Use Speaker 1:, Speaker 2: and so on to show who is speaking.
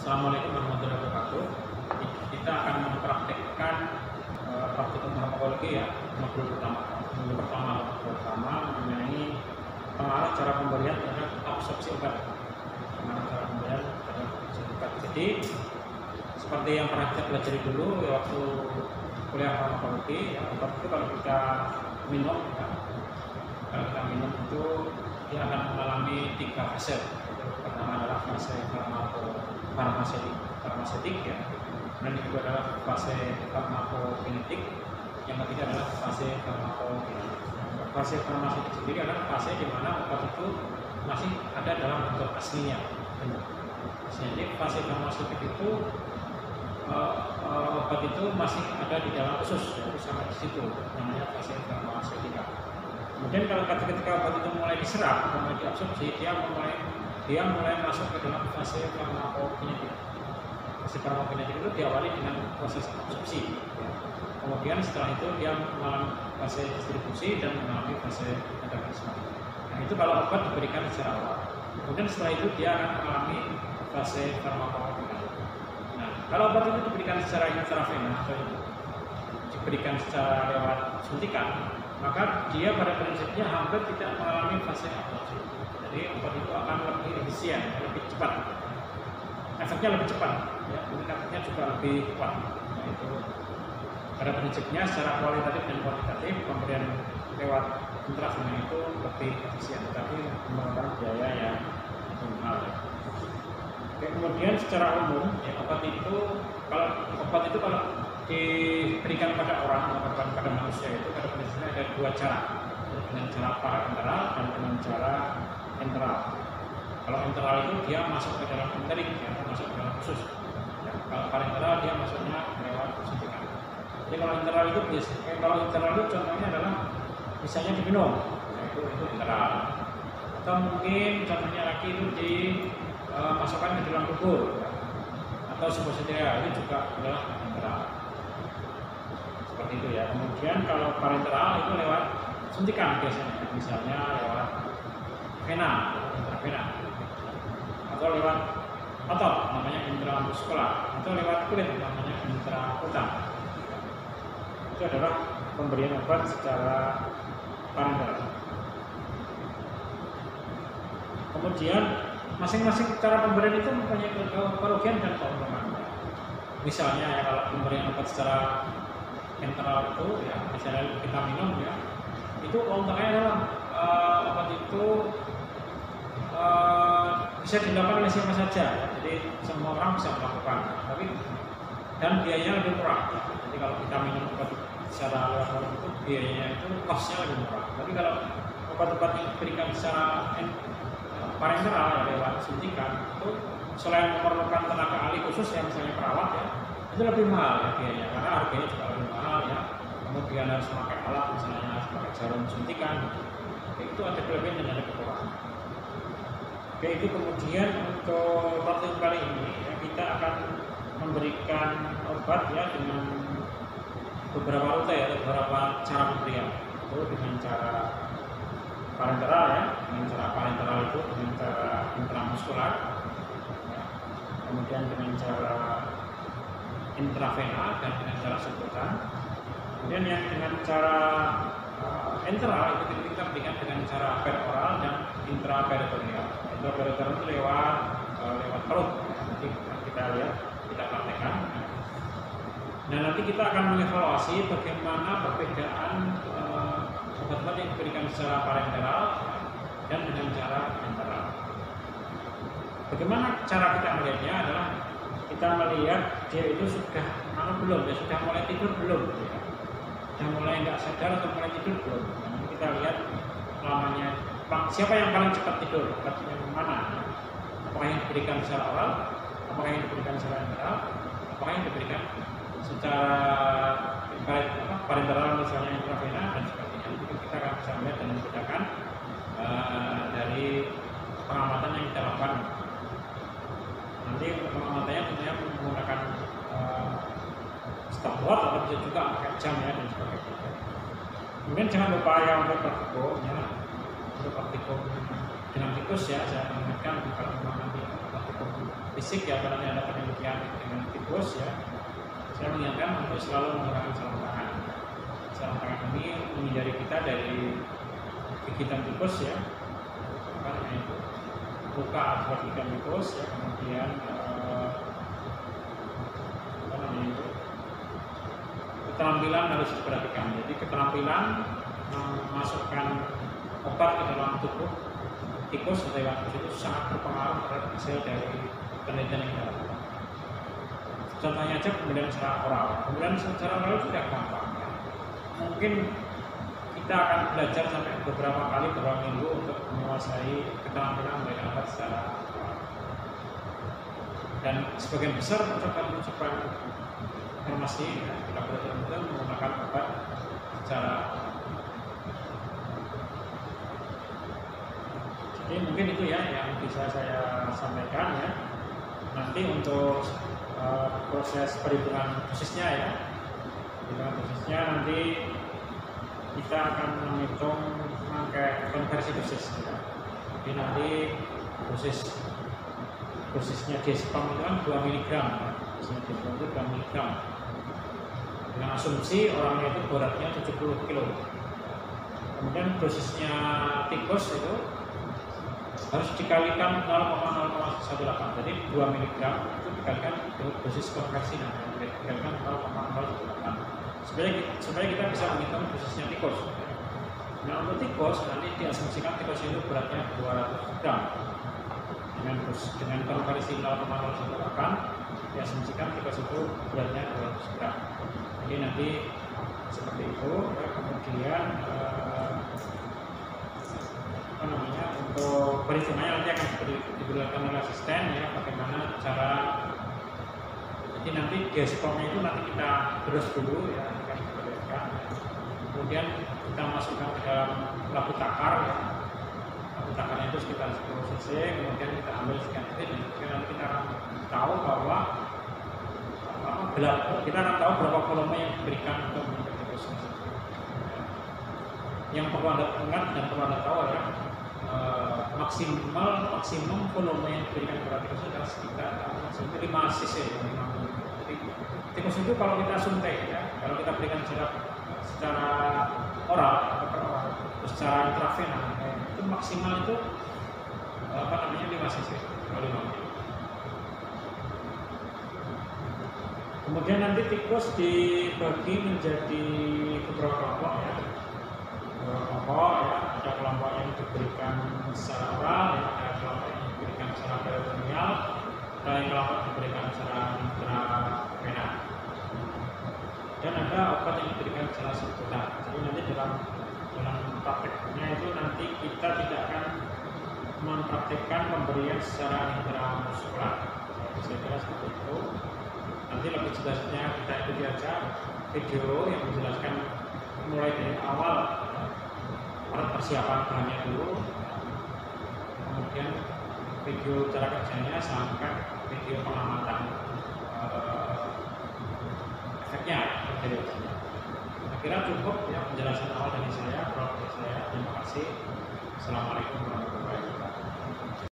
Speaker 1: Assalamualaikum warahmatullahi wabarakatuh. Kita akan mempraktekkan praktikum farmakologi ya, modul pertama mengenai pengaruh cara pemberian terhadap absorpsi obat. Pengaruh cara pemberian terhadap absorpsi obat. Jadi seperti yang pernah kita pelajari dulu ya, waktu kuliah farmakologi, ya, obat itu kalau kita minum, ya, itu dia akan mengalami 3 fase. Pertama adalah fase farmasetik ya, dan yang kedua adalah fase farmakokinetik, yang ketiga adalah fase farmakokinetik. Fase farmasetik sendiri adalah fase di mana obat itu masih ada dalam bentuk aslinya. Jadi fase farmasetik itu obat itu masih ada di dalam usus, yaitu sampai di situ, namanya fase farmasetika. Kemudian kalau ketika obat itu mulai diserap, mulai diabsorpsi, dia mulai masuk ke dalam fase farmakokinetik. Fase farmakokinetik itu diawali dengan proses absorpsi. Kemudian setelah itu dia mengalami fase distribusi dan mengalami fase metabolisme. Nah, itu kalau obat diberikan secara awal. Kemudian setelah itu dia akan mengalami fase farmakokinetik. Nah, kalau obat itu diberikan secara intravena atau diberikan secara lewat suntikan, maka dia pada prinsipnya hampir tidak mengalami fase absorpsi. Jadi obat itu akan lebih efisien, lebih cepat, efeknya lebih cepat, ya, efeknya juga lebih kuat. Nah, itu pada prinsipnya secara kualitatif dan kuantitatif pemberian lewat intravena itu lebih efisien, tapi memakan biaya yang mahal. Oke, kemudian secara umum, ya, obat itu kalau diberikan pada orang atau pada manusia itu pada prinsipnya ada 2 cara, dengan cara parenteral dan dengan cara enteral. Kalau enteral itu dia masuk ke dalam enterik, ya, masuk ke dalam usus. Ya, kalau parenteral dia masuknya lewat suntikan. Jadi kalau enteral itu contohnya adalah misalnya diminum, itu enteral. Atau mungkin contohnya lagi itu dimasukkan ke dalam tubuh, ya, atau suppositoria, itu juga adalah enteral. Seperti itu ya. Kemudian kalau parenteral itu lewat suntikan biasanya, misalnya lewat intravena, atau lewat otot namanya intramuskular, atau lewat kulit namanya intrakutan. Itu adalah pemberian obat secara parenteral. Kemudian masing-masing cara pemberian itu mempunyai kerugian dan keuntungan. Misalnya ya, kalau pemberian obat secara enteral itu ya, misalnya kita minum ya, itu keuntungannya adalah obat itu bisa dilakukan oleh siapa saja, jadi semua orang bisa melakukan, dan biayanya lebih murah. Jadi kalau kita minum obat secara lewat mulut itu biayanya itu costnya lebih murah. Tapi kalau obat-obat yang diberikan secara parenteral ya, lewat suntikan, itu selain memerlukan tenaga ahli khusus yang misalnya perawat ya, itu lebih mahal ya biayanya, karena harganya juga lebih mahal ya. Kemudian harus memakai alat, misalnya harus pakai jarum suntikan. Itu ada kelebihan dan ada kekurangan. Oke, itu kemudian untuk praktik kali ini ya, kita akan memberikan obat ya dengan beberapa rute ya, beberapa cara pemberian. Itu dengan cara parenteral ya, dengan cara parenteral itu dengan cara intramuskular, ya, kemudian dengan cara intravena dan dengan cara suntikan. Kemudian yang dengan cara enteral itu kita berikan dengan cara peroral dan intraperitoneal. Intraperitoneal itu lewat perut. Nanti kita lihat, kita praktekkan. Nah, nanti kita akan mengevaluasi bagaimana perbedaan obat-obat yang diberikan secara parenteral dan dengan cara enteral. Bagaimana cara kita melihatnya adalah kita melihat dia itu sudah belum, dia sudah mulai tidur belum, ya. Sudah mulai nggak sadar atau mulai tidur belum. Nanti kita lihat lamanya siapa yang paling cepat tidur, obatnya mana, apakah yang diberikan secara oral, apakah yang diberikan secara enteral, apakah yang diberikan secara parenteral misalnya intravena dan sebagainya. Itu kita akan bisa melihat dan membedakan dari pengamatan yang kita lakukan. Nanti pengamatannya tentunya menggunakan stopwatch atau bisa juga pakai jam ya dan sebagainya. Kemudian jangan lupa ya untuk praktikum dengan tikus ya, saya ingatkan kalau nanti praktikum fisik ya, karena ada penelitian dengan tikus ya, saya mengingatkan untuk selalu menggunakan sarung tangan. Sarung tangan ini menghindari kita dari gigitan tikus ya, karena itu luka akibat gigitan tikus ya, kemudian keterampilan harus diperhatikan. Jadi keterampilan memasukkan obat ke dalam tubuh tikus atau hewan tikus itu sangat berpengaruh terhadap hasil dari penelitian yang kita lakukan. Contohnya aja pembelian secara oral. Pembelian secara oral itu tidak gampang. Mungkin kita akan belajar sampai beberapa minggu untuk menguasai keterampilan memberikan obat secara oral. Dan sebagian besar mencoba informasi ya, kita betul-betul menggunakan obat secara. Jadi mungkin itu ya yang bisa saya sampaikan ya. Nanti untuk proses perhitungan dosisnya ya, nanti kita akan menghitung pakai konversi dosis ya. Jadi nanti dosisnya Despam itu kan 2 mg ya. Dosisnya Despam itu 2 mg dengan asumsi orangnya itu beratnya 70 kg. Kemudian dosisnya tikus itu harus dikalikan 0,018. Jadi 2 mg itu dikalikan dosis konversi dikalikan 0,018 supaya kita bisa menghitung dosisnya tikus. Nah untuk tikus nanti diasumsikan tikus itu beratnya 200 gram dengan konversi 0,018 diasumsikan tikus itu beratnya 200 gram. Jadi nanti seperti itu ya, kemudian untuk perhitungannya nanti akan diberikan oleh asisten ya, bagaimana cara. Jadi nanti Despamnya itu nanti kita terus dulu ya, akan diberikan. Kemudian kita masukkan ke dalam labu takar ya. Labu takarnya itu sekitar 10 cc, kemudian kita ambil sekian detik dan nanti kita akan tahu bahwa kita akan tahu berapa volume yang diberikan untuk tikus. Yang perlu Anda ingat dan perlu Anda tahu ya, maksimum volume yang diberikan kepada tikus itu adalah sekitar 5 cc. Jadi tikus itu kalau kita suntik ya, kalau kita berikan secara oral atau secara intravena itu maksimal itu 5 cc. Kemudian nanti tikus dibagi menjadi beberapa kelompok ya. Ada kelompok yang diberikan secara oral, ada kelompok yang diberikan secara peritoneal, ada kelompok yang diberikan secara intravena, dan ada obat yang diberikan secara subkutan. Jadi nanti dalam prakteknya itu nanti kita tidak akan mempraktikkan pemberian secara intramuskular. Saya kira seperti itu. Nanti lebih jelasnya kita ikuti aja video yang menjelaskan mulai dari awal persiapan bahannya dulu, kemudian video cara kerjanya sampai video pengamatan efeknya. Saya kira cukup ya penjelasan awal dari saya. Terima kasih. Assalamualaikum warahmatullahi wabarakatuh.